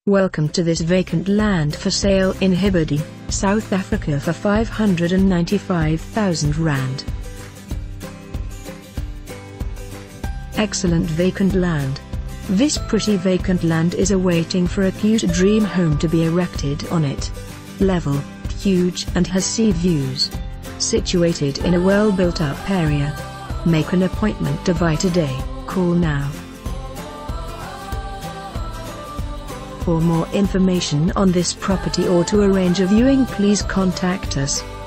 Welcome to this vacant land for sale in Hibberdene, South Africa for R595,000. Excellent vacant land. This pretty vacant land is awaiting for a cute dream home to be erected on it. Level, huge and has sea views. Situated in a well-built-up area. Make an appointment to buy today, call now. For more information on this property or to arrange a viewing, please contact us.